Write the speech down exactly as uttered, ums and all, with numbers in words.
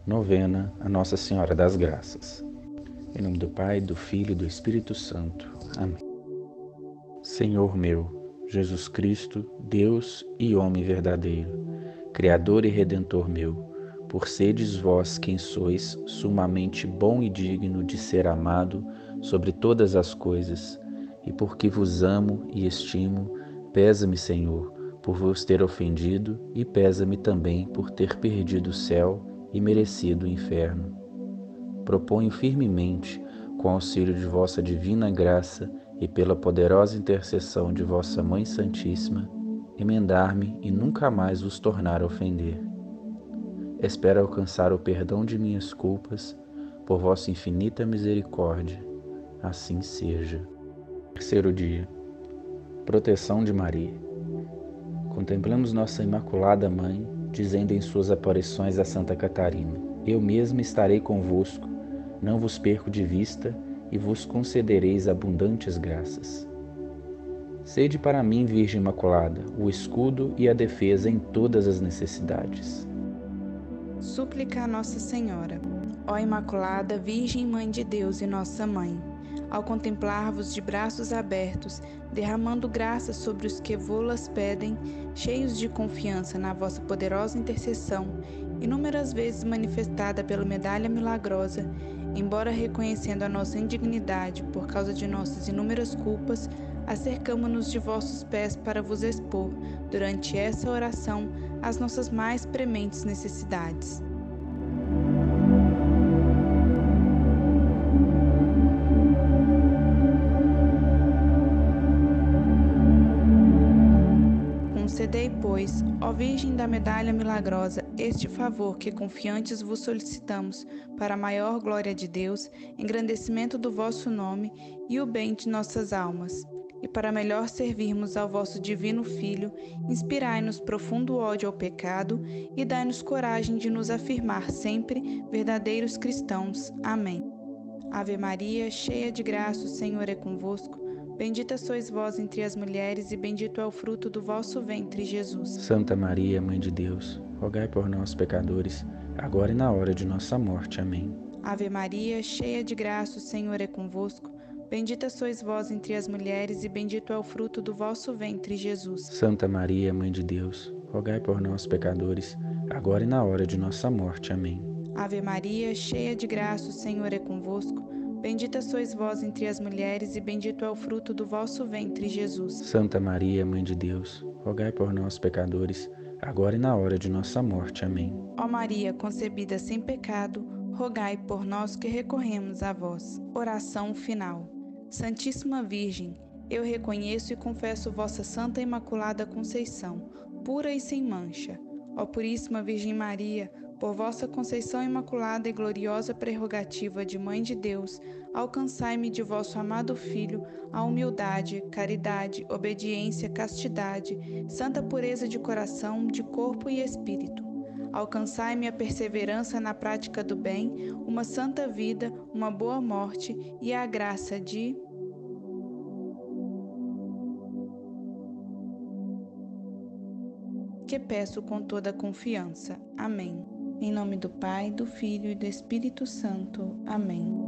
Novena a Nossa Senhora das Graças. Em nome do Pai, do Filho e do Espírito Santo. Amém. Senhor meu, Jesus Cristo, Deus e homem verdadeiro, Criador e Redentor meu, por sedes vós quem sois sumamente bom e digno de ser amado sobre todas as coisas, e porque vos amo e estimo, pesa-me, Senhor, por vos ter ofendido, e pesa-me também por ter perdido o céu e merecido o inferno. Proponho firmemente, com auxílio de vossa divina graça e pela poderosa intercessão de vossa Mãe Santíssima, emendar-me e nunca mais vos tornar a ofender. Espero alcançar o perdão de minhas culpas, por vossa infinita misericórdia. Assim seja. Terceiro dia. Proteção de Maria. Contemplamos nossa Imaculada Mãe, dizendo em suas aparições a Santa Catarina: Eu mesma estarei convosco, não vos perco de vista, e vos concedereis abundantes graças. Sede para mim, Virgem Imaculada, o escudo e a defesa em todas as necessidades. Súplica a Nossa Senhora. Ó Imaculada Virgem Mãe de Deus e Nossa Mãe, ao contemplar-vos de braços abertos, derramando graças sobre os que vô-las pedem, cheios de confiança na vossa poderosa intercessão, inúmeras vezes manifestada pela medalha milagrosa, embora reconhecendo a nossa indignidade por causa de nossas inúmeras culpas, acercamo-nos de vossos pés para vos expor, durante essa oração, as nossas mais prementes necessidades. Concedei, pois, ó Virgem da Medalha Milagrosa, este favor que confiantes vos solicitamos, para a maior glória de Deus, engrandecimento do vosso nome e o bem de nossas almas. E para melhor servirmos ao vosso divino Filho, inspirai-nos profundo ódio ao pecado e dai-nos coragem de nos afirmar sempre verdadeiros cristãos. Amém. Ave Maria, cheia de graça, o Senhor é convosco. Bendita sois vós entre as mulheres, e bendito é o fruto do vosso ventre, Jesus. Santa Maria, Mãe de Deus, rogai por nós, pecadores, agora e na hora de nossa morte. Amém. Ave Maria, cheia de graça, o Senhor é convosco. Bendita sois vós entre as mulheres, e bendito é o fruto do vosso ventre, Jesus. Santa Maria, Mãe de Deus, rogai por nós, pecadores, agora e na hora de nossa morte. Amém. Ave Maria, cheia de graça, o Senhor é convosco. Bendita sois vós entre as mulheres, e bendito é o fruto do vosso ventre, Jesus. Santa Maria, Mãe de Deus, rogai por nós, pecadores, agora e na hora de nossa morte. Amém. Ó Maria, concebida sem pecado, rogai por nós que recorremos a vós. Oração final. Santíssima Virgem, eu reconheço e confesso vossa Santa Imaculada Conceição, pura e sem mancha. Ó Puríssima Virgem Maria, por vossa Conceição Imaculada e gloriosa prerrogativa de Mãe de Deus, alcançai-me de vosso amado Filho a humildade, caridade, obediência, castidade, santa pureza de coração, de corpo e espírito. Alcançai-me a perseverança na prática do bem, uma santa vida, uma boa morte e a graça de... que peço com toda confiança. Amém. Em nome do Pai, do Filho e do Espírito Santo. Amém.